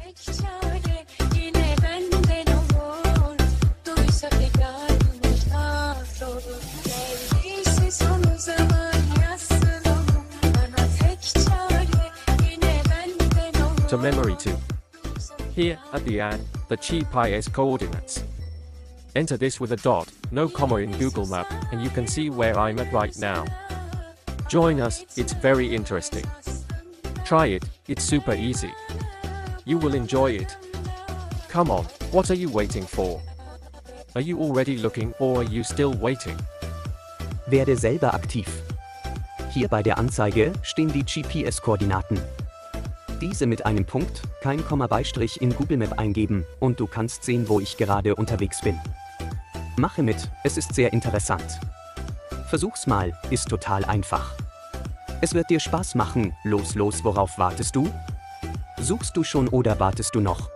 tek çare yine benden olur. Duysa figanımı kahrolur. Geldiyse sonu zaman yazsın onu. Bana tek çare yine benden olur. To memory 2. Here, at the end, the GPS coordinates. Enter this with a dot, no comma in Google Map, and you can see where I'm at right now. Join us, it's very interesting. Try it, it's super easy. You will enjoy it. Come on, what are you waiting for? Are you already looking or are you still waiting? Werde selber aktiv. Hier bei der Anzeige stehen die GPS-Koordinaten. Diese mit einem Punkt, kein Komma Beistrich in Google Map eingeben und du kannst sehen, wo ich gerade unterwegs bin. Mache mit, es ist sehr interessant. Versuch's mal, ist total einfach. Es wird dir Spaß machen, los, worauf wartest du? Suchst du schon oder wartest du noch?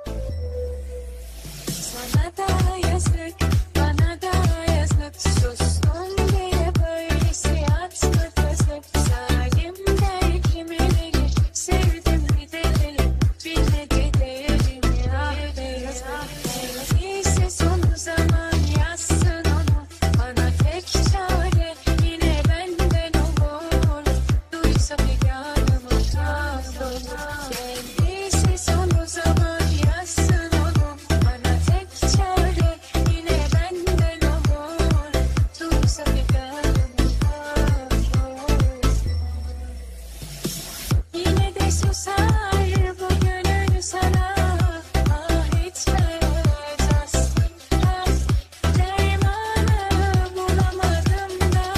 Sana da yazık, bana da yazık. Sustum diye böylesi haksızlık. Zalim der kimi bilir, sevdim gidelim. Bilmedi değerimi affet. Geldiyse sonu zaman yazsın onu. Bana tek çare yine benden olur. Duysa figanımı kahrolur. Geldiyse sonu zaman yazsın onu. Bana tek çare yine benden olur. Duysa figanımı kahrolur. Yine de susar bugünün sana. Ah etmez aslında. Dermanı bulamadım da.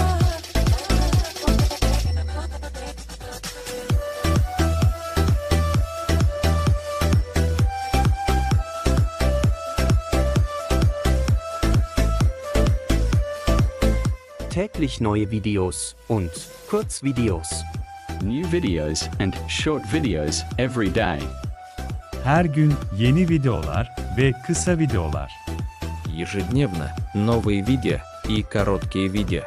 Täglich neue Videos und Kurzvideos. New videos and short videos every day. Her gün yeni videolar ve kısa videolar. Ежедневно новые видео и короткие видео.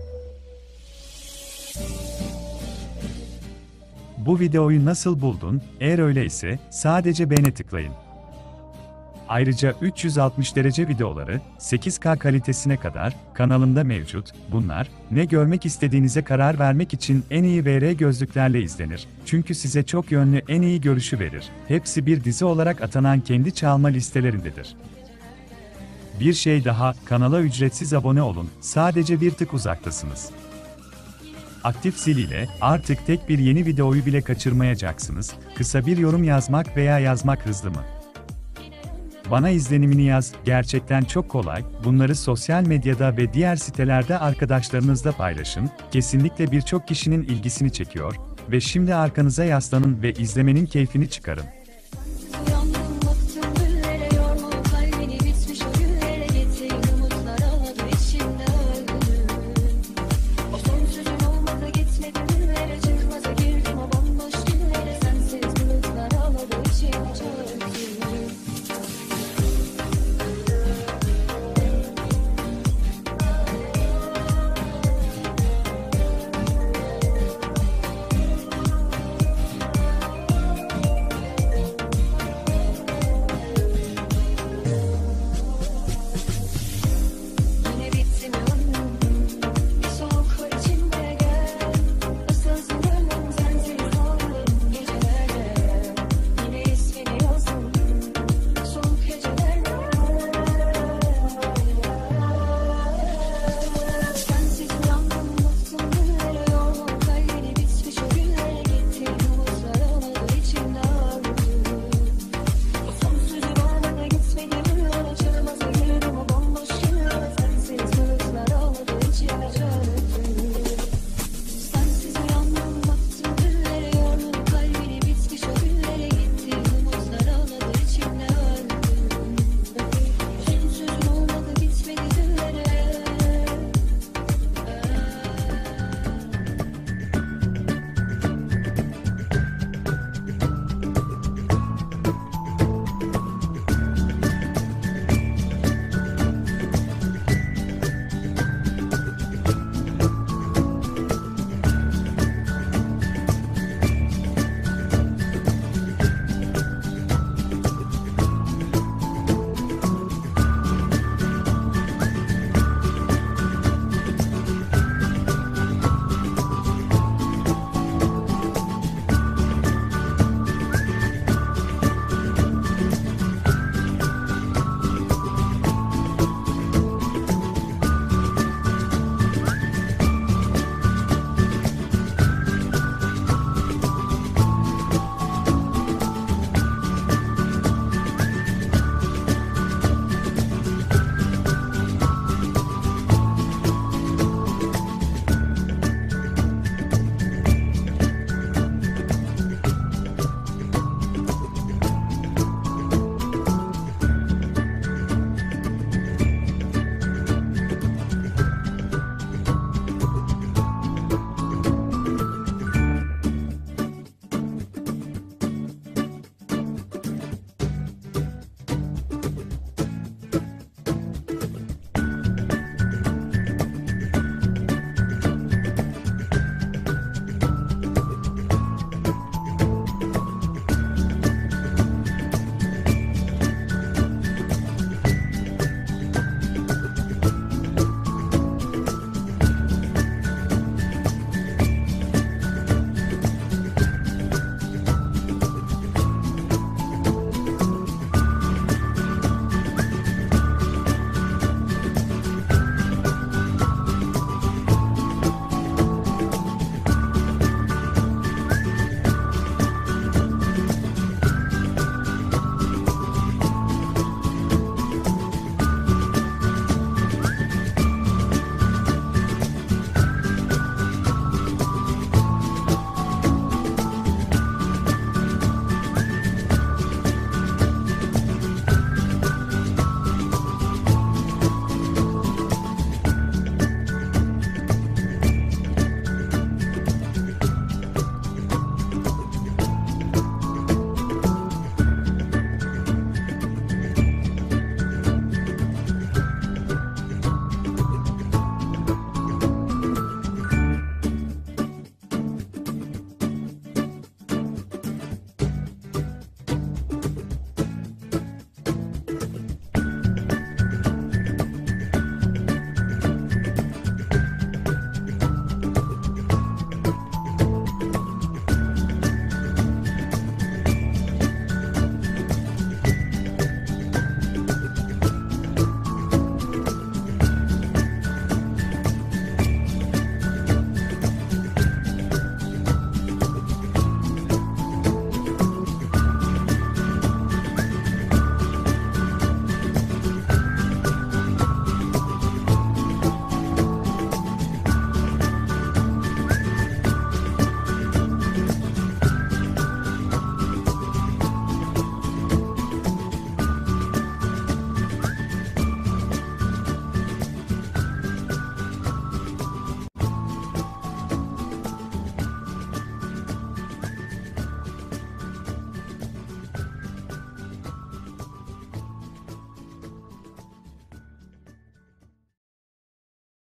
Bu videoyu nasıl buldun? Eğer öyleyse sadece beğene tıklayın. Ayrıca 360 derece videoları 8K kalitesine kadar kanalımda mevcut. Bunlar ne görmek istediğinize karar vermek için en iyi VR gözlüklerle izlenir. Çünkü size çok yönlü en iyi görüşü verir. Hepsi bir dizi olarak atanan kendi çalma listelerindedir. Bir şey daha, kanala ücretsiz abone olun. Sadece bir tık uzaktasınız. Aktif zil ile artık tek bir yeni videoyu bile kaçırmayacaksınız. Kısa bir yorum yazmak veya yazmak hızlı mı? Bana izlenimini yaz, gerçekten çok kolay. Bunları sosyal medyada ve diğer sitelerde arkadaşlarınızla paylaşın. Kesinlikle birçok kişinin ilgisini çekiyor ve şimdi arkanıza yaslanın ve izlemenin keyfini çıkarın.